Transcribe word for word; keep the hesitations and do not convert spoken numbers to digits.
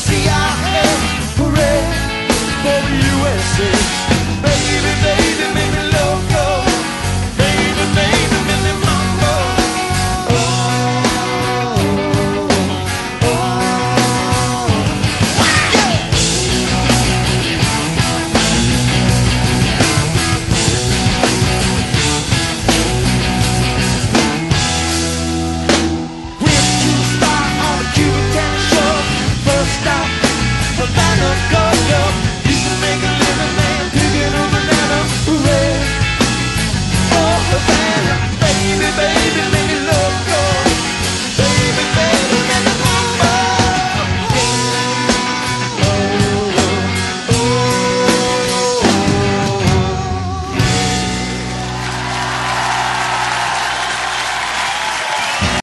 C I A, hooray for the U S A. Baby, baby, make me loco. Baby, baby, make me mambo. Oh, oh, yeah. We're two star on a Cuban tennis show. First stop, Havana, go, go. You can make a living